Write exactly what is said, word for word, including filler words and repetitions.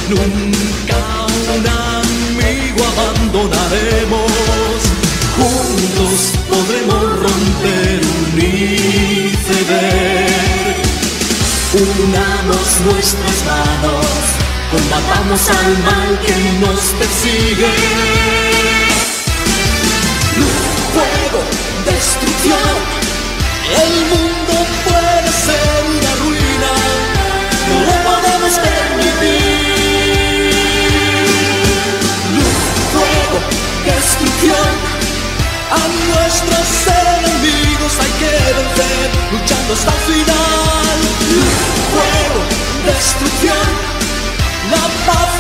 Nunca a un amigo abandonaremos. Juntos podremos romper un iceberg. Unamos nuestras manos, combatamos al mal que nos persigue. Luz, fuego, destrucción. El mundo puede ser una ruina, no lo podemos permitir. Luz, fuego, destrucción. A nuestros enemigos hay que vencer, luchando hasta el final. Luz, fuego, destrucción. La paz